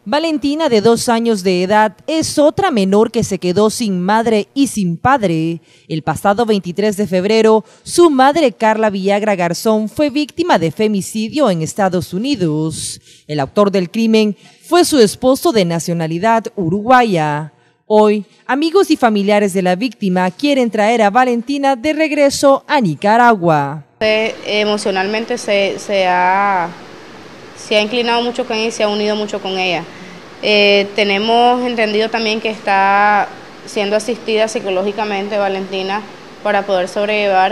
Valentina, de 2 años de edad, es otra menor que se quedó sin madre y sin padre. El pasado 23 de febrero, su madre, Carla Villagra Garzón, fue víctima de femicidio en Estados Unidos. El autor del crimen fue su esposo de nacionalidad uruguaya. Hoy, amigos y familiares de la víctima quieren traer a Valentina de regreso a Nicaragua. Emocionalmente se ha inclinado mucho con ella y se ha unido mucho con ella. Tenemos entendido también que está siendo asistida psicológicamente Valentina para poder sobrellevar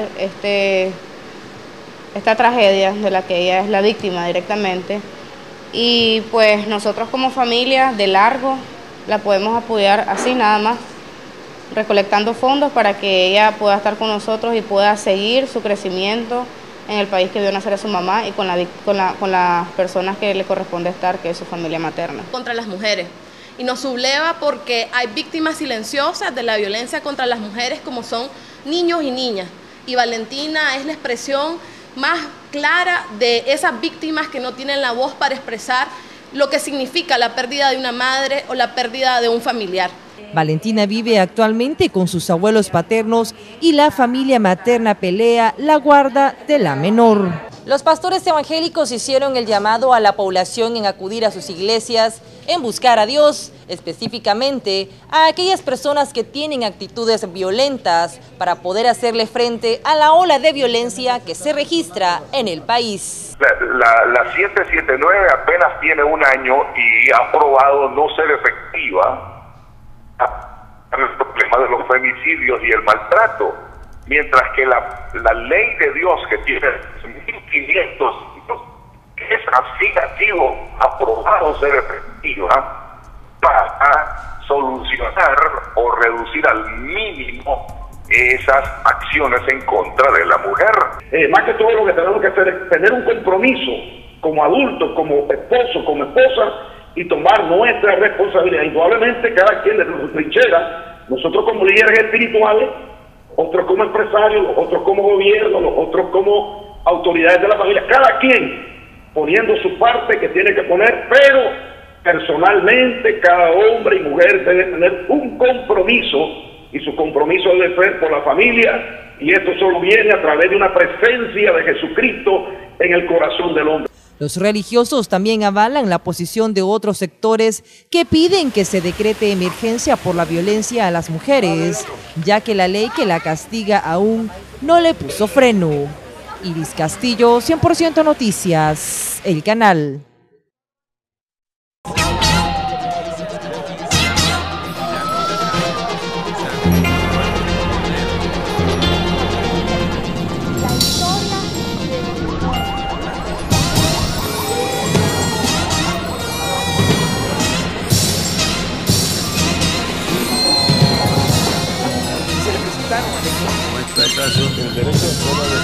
esta tragedia de la que ella es la víctima directamente. Y pues nosotros como familia de largo la podemos apoyar así nada más, recolectando fondos para que ella pueda estar con nosotros y pueda seguir su crecimiento en el país que vio nacer a su mamá y con las personas que le corresponde estar, que es su familia materna. Contra las mujeres. Y nos subleva porque hay víctimas silenciosas de la violencia contra las mujeres como son niños y niñas. Y Valentina es la expresión más clara de esas víctimas que no tienen la voz para expresar lo que significa la pérdida de una madre o la pérdida de un familiar. Valentina vive actualmente con sus abuelos paternos y la familia materna pelea la guarda de la menor. Los pastores evangélicos hicieron el llamado a la población en acudir a sus iglesias, en buscar a Dios, específicamente a aquellas personas que tienen actitudes violentas para poder hacerle frente a la ola de violencia que se registra en el país. La 779 apenas tiene 1 año y ha probado no ser efectiva el problema de los femicidios y el maltrato, mientras que la ley de Dios, que tiene 1500, esa sí ha sido aprobado ser efectiva para solucionar o reducir al mínimo esas acciones en contra de la mujer. Más que todo lo que tenemos que hacer es tener un compromiso como adultos, como esposo, como esposa, y tomar nuestra responsabilidad. Indudablemente cada quien de su trinchera, nosotros como líderes espirituales, otros como empresarios, otros como gobierno, los otros como autoridades de la familia, cada quien poniendo su parte que tiene que poner, pero personalmente cada hombre y mujer debe tener un compromiso, y su compromiso debe ser por la familia, y esto solo viene a través de una presencia de Jesucristo en el corazón del hombre. Los religiosos también avalan la posición de otros sectores que piden que se decrete emergencia por la violencia a las mujeres, ya que la ley que la castiga aún no le puso freno. Iris Castillo, 100% Noticias, El Canal. El derecho de